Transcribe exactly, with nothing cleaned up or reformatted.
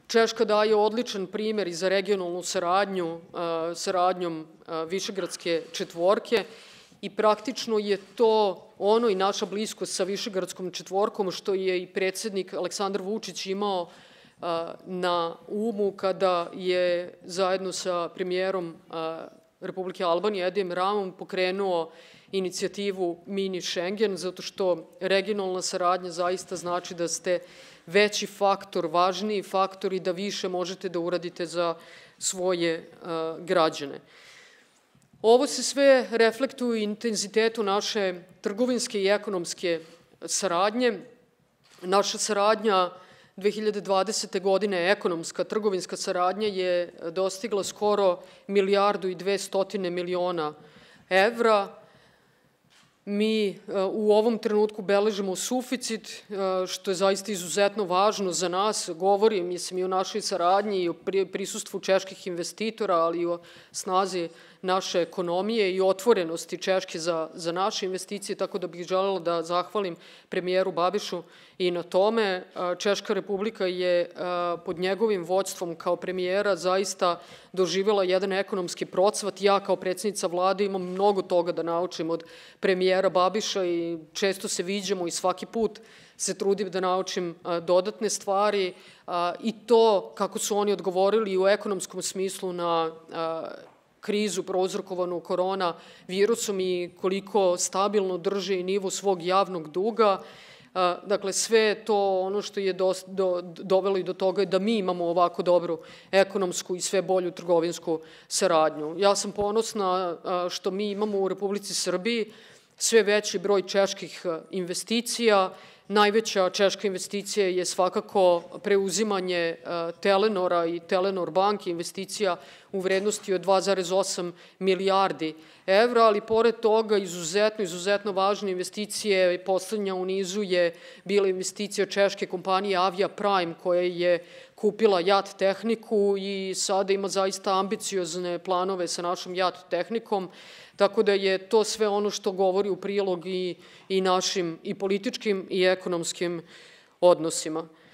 Češka daje odličan primer i za regionalnu saradnju, saradnjom Višegradske četvorke i praktično je to ono i naša bliskost sa Višegradskom četvorkom što je i predsjednik Aleksandar Vučić imao na umu kada je zajedno sa premijerom Republike Albanije Edijem Ramom pokrenuo inicijativu Mini Schengen, zato što regionalna saradnja zaista znači da ste veći faktor, važniji faktor i da više možete da uradite za svoje građane. Ovo se sve reflektuje u intenzitetu naše trgovinske i ekonomske saradnje. Naša saradnja dve hiljade dvadesete. godine, ekonomska, trgovinska saradnja je dostigla skoro milijardu i dve stotine miliona evra. Mi u ovom trenutku beležimo suficit, što je zaista izuzetno važno za nas. Govorim, mislim, i o našoj saradnji i o prisustvu čeških investitora, ali i o snazi naše ekonomije i otvorenosti Češke za, za naše investicije, tako da bih želela da zahvalim premijeru Babišu i na tome. Češka Republika je pod njegovim vođstvom kao premijera zaista doživjela jedan ekonomski procvat. Ja kao predsjednica vlade imam mnogo toga da naučim od premijera Babiša i često se viđamo i svaki put se trudim da naučim dodatne stvari i to kako su oni odgovorili u ekonomskom smislu na krizu prouzrokovanu korona virusom i koliko stabilno drže nivo svog javnog duga. Dakle, sve je to ono što je do, do, dovelo i do toga da mi imamo ovako dobru ekonomsku i sve bolju trgovinsku saradnju. Ja sam ponosna što mi imamo u Republici Srbiji sve veći broj čeških investicija. Najveća češka investicija je svakako preuzimanje Telenora i Telenor banke, investicija u vrednosti od dva zarez osam milijardi evra, ali pored toga izuzetno, izuzetno važne investicije, poslednja u nizu je bila investicija češke kompanije Avia Prime koja je kupila JAT tehniku i sada ima zaista ambiciozne planove sa našom JAT tehnikom, tako da je to sve ono što govori u prilog i, i našim i političkim i ekonomskim odnosima.